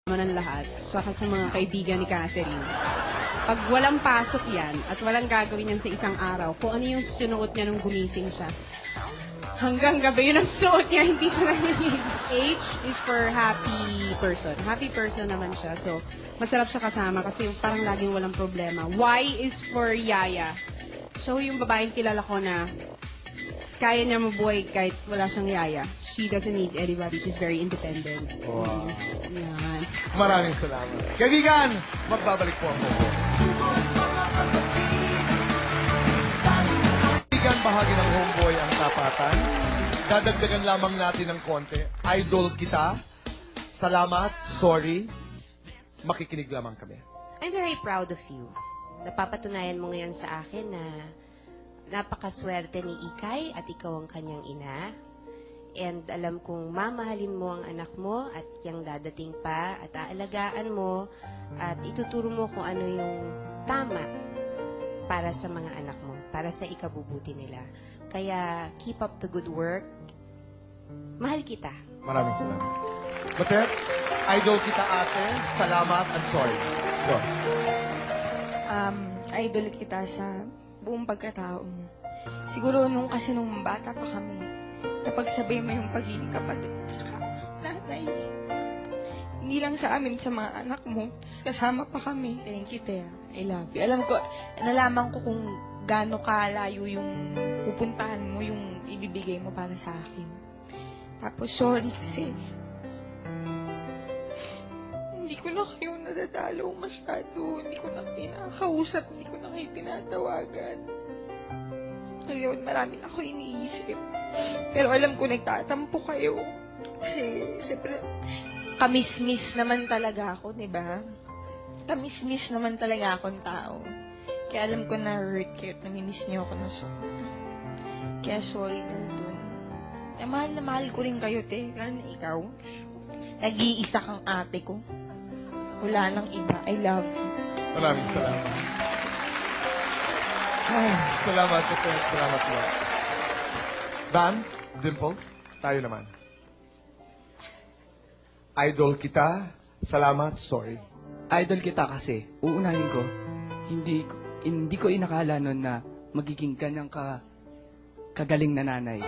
ng lahat, saka sa mga kaibigan ni Catherine. Pag walang pasok yan at walang gagawin yan sa isang araw, kung ano yung sinuot niya nung gumising siya, hanggang gabi yun ang suot niya, hindi siya nahihig. H is for happy person. Happy person naman siya. So, masarap siya kasama kasi parang laging walang problema. Y is for yaya. So, yung babaeng kilala ko na kaya niya mabuhay kahit wala siyang yaya. She doesn't need anybody. She's very independent. Wow. Yan. Maraming salamat. Kaibigan, magbabalik po ako. Kaibigan, bahagi ng homeboy ang tapatan. Dadagdagan lamang natin ng konti. Idol kita. Salamat. Sorry. Makikinig lamang kami. I'm very proud of you. Napapatunayan mo ngayon sa akin na napakaswerte ni Ikay at ikaw ang kanyang ina. And alam kong mamahalin mo ang anak mo at yung dadating pa at aalagaan mo at ituturo mo kung ano yung tama para sa mga anak mo, para sa ikabubuti nila. Kaya keep up the good work. Mahal kita. Maraming salamat. Batet, idol kita ate. Salamat and sorry. Go. Idol kita sa buong pagkatao mo. Siguro kasi nung bata pa kami, kapag sabi mo yung pagiging kapatid, saka nanay, hindi lang sa amin, sa mga anak mo, kasama pa kami. Thank you, Thea. I love you. Alam ko, nalaman ko kung gaano kalayo yung pupuntahan mo, yung ibibigay mo para sa akin. Tapos, sorry kasi hindi ko na kayo nadadalaw masyado. Hindi ko na pinakausap, hindi ko na kayo tinatawagan. Ngayon, marami na ako iniisip. Pero alam ko, nagtatampo kayo. Kasi, siyempre, kamismis naman talaga ako, di ba? Kamismis naman talaga akong tao. Kaya alam ko na hurt kayo at namimiss niyo ako na sobra. Kaya sorry dahil dun. Na mahal ko rin kayo, te. Lalo na ikaw. Nag-iisa kang ate ko. Wala nang iba. I love you. Maraming salamat. Ay, salamat, Batet. Salamat po. Dan, Dimples, tayo naman. Idol kita. Salamat, sorry. Idol kita kasi, uunahin ko, hindi ko inakala nun na magiging ganyang kagaling na nanay.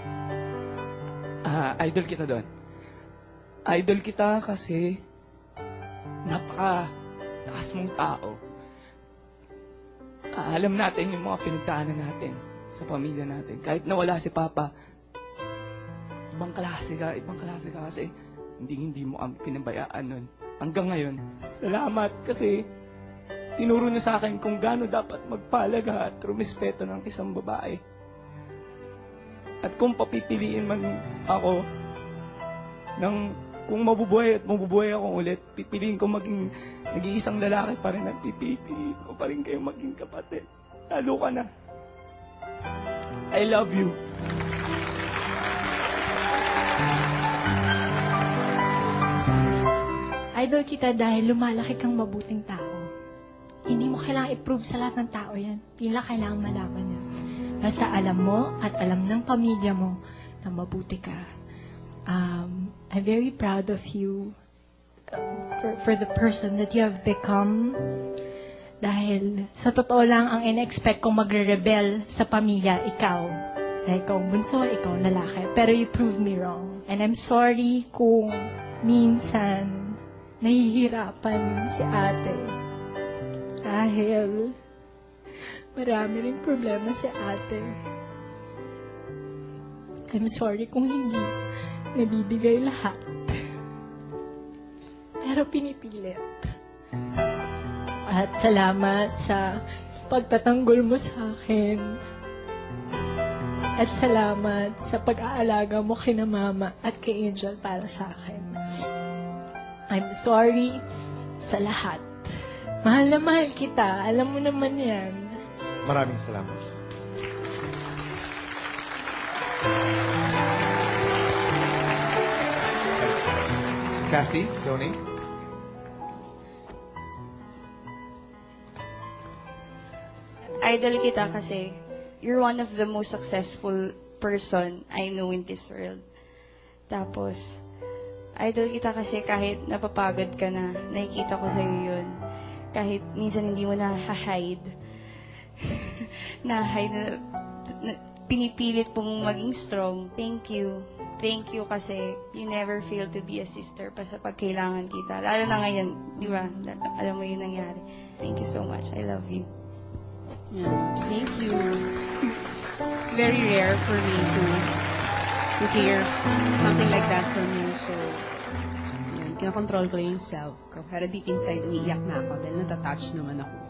Idol kita doon. Idol kita kasi napaka-lakas mong tao. Alam natin yung mga pinagdaanan natin sa pamilya natin. Kahit nawala si Papa, ibang klase ka kasi hindi mo kami pinabayaan nun. Hanggang ngayon, salamat kasi tinuro niyo sa akin kung gaano dapat magpalaga at rumispeto ng isang babae. At kung papipiliin man ako kung mabubuhay akong ulit, pipiliin ko maging nag-iisang lalaki pa rin at pipiliin ko pa rin kayo maging kapatid. Talo ka na. I love you. Idol kita dahil lumalaki kang mabuting tao. Hindi mo kailangang i-prove sa lahat ng tao yan. Hindi lang kailangang malaman na. Basta alam mo at alam ng pamilya mo na mabuti ka. I'm very proud of you for the person that you have become. Dahil sa totoo lang, ang in-expect kong magre-rebel sa pamilya, ikaw. Dahil ikaw bunso, ikaw lalaki. Pero you proved me wrong. And I'm sorry kung minsan nahihirapan si ate. Dahil marami rin problema si ate. I'm sorry kung hindi nabibigay lahat. Pero pinipilit. At salamat sa pagtatanggol mo sa akin. At salamat sa pag-aalaga mo kina Mama at kay Angel para sa akin. I'm sorry sa lahat. Mahal na mahal kita. Alam mo naman yan. Maraming salamat. Kathy, Zoni. Idol kita kasi you're one of the most successful person I know in this world. Tapos, Idol kita kasi kahit napapagod ka na, nakikita ko sa'yo yun. Kahit minsan hindi mo na-hide. na-hide na pinipilit pong maging strong. Thank you. Thank you kasi you never fail to be a sister pa sa pagkailangan kita. Lalo na ngayon, di ba? Alam mo yun nangyari. Thank you so much. I love you. Yeah, thank you. It's very rare for me to hear something like that from you. So, yun, kinakontrol ko yung self ko. Pero deep inside, umiiyak na ako dahil natatouch naman ako.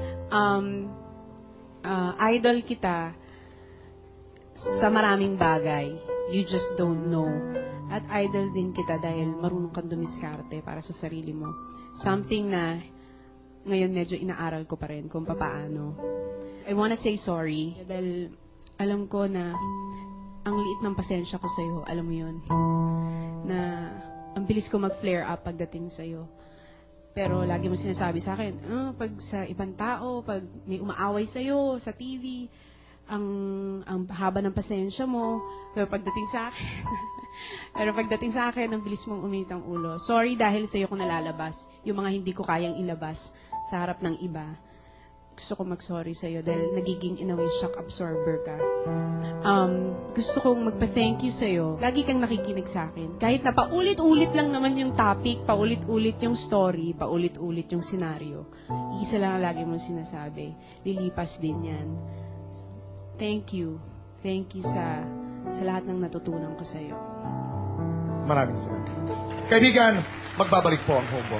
Idol kita sa maraming bagay. You just don't know. At idol din kita dahil marunong kang dumiskarte para sa sarili mo. Something na ngayon medyo inaaral ko pa rin kung papaano. I wanna say sorry dahil alam ko na ang liit ng pasensya ko sa'yo. Alam mo yun. Na ang bilis ko mag-flare up pagdating sa'yo. Pero lagi mo sinasabi sa akin, pag sa ibang tao, pag may umaaway sa'yo sa TV, ang haba ng pasensya mo, pero pagdating sa akin, ang bilis mong uminit ang ulo. Sorry dahil sa'yo ko nalalabas yung mga hindi ko kayang ilabas sa harap ng iba. Gusto ko mag-sorry sa'yo dahil nagiging in a way shock absorber ka. Gusto kong magpa-thank you sa'yo. Lagi kang nakikinig sa akin. Kahit na paulit-ulit lang naman yung topic, paulit-ulit yung story, paulit-ulit yung senaryo. Iisa lang ang lagi mong sinasabi. Lilipas din yan. Thank you. Thank you sa lahat ng natutunan ko sa'yo. Maraming salamat. Kaibigan, magbabalik po ang homeboy.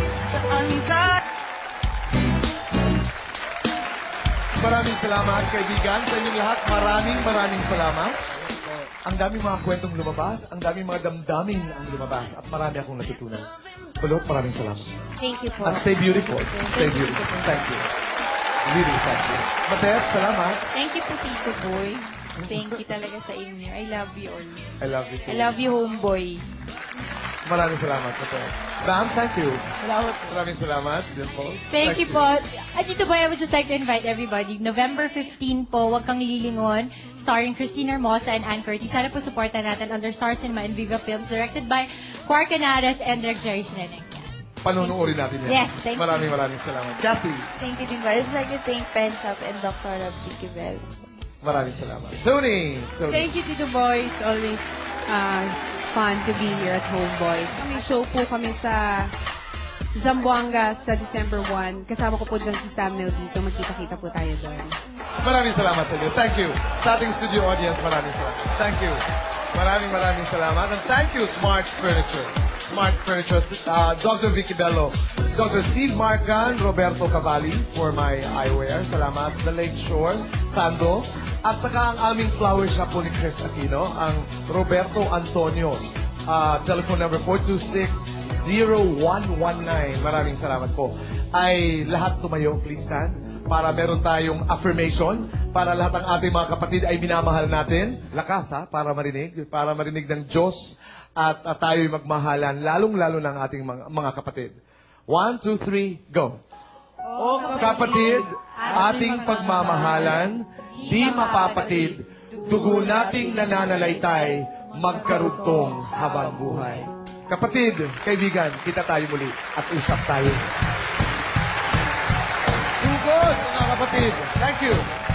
Maraming salamat, kaibigan. Sa inyong lahat, maraming salamat. Ang daming mga kwentong lumabas, ang daming mga damdamin ang lumabas, at marami akong natutunan. Kulot, maraming salamat. Thank you po. At stay beautiful. Stay beautiful. Thank you. Really, thank you. Matet, salamat. Thank you po, Tito Boy. Thank you talaga sa inyo. I love you all. I love you too. I love you, homeboy. Maraming salamat, Matet. Bam, thank you. Salamat. Maraming salamat. Yan po. Thank you po. At dito ba, I would just like to invite everybody. November 15 po, Huwag Kang Lilingon, starring Christine Hermosa and Ann Curtis. Sana po supportan natin under Star Cinema and Viva Films, directed by Quark Canares and Direk Jerry Sneneng. Panunuorin natin yan. Yes, thank you. Maraming salamat. Kathy, Thank you din ba? I'd like to thank Pen Shop and Dr. Vicky Bell. maraming salamat. Tony. Thank you, Tito Boy. It's always fun to be here at Homeboy. May show po kami sa Zamboanga sa December 1. Kasama ko po dyan si Sam Melviso. Magkita-kita po tayo doon. Maraming salamat sa inyo. Thank you. Sa ating studio audience, maraming salamat. Thank you. Maraming salamat. And thank you, Smart Furniture. Smart Furniture, Dr. Vicky Bello, Dr. Steve Marcan, Roberto Cavalli for my eyewear. Salamat. The Lake Shore, Sando. At saka ang aming flower shop po ni Chris Aquino, ang Roberto Antonios. Telephone number 426-0119. Maraming salamat po. Ay lahat tumayo, please stand. Para meron tayong affirmation. Para lahat ng ating mga kapatid ay minamahal natin. Lakas ha, para marinig ng Diyos. At tayo'y magmahalan, lalong-lalo ng ating mga kapatid. 1, 2, 3, go. O kapatid, ating pagmamahalan, di mapapatid, dugo nating nananalaytay, magkarugtong habang buhay. Kapatid, kaibigan, kita tayo muli at usap tayo. Sugod, mga kapatid. Thank you.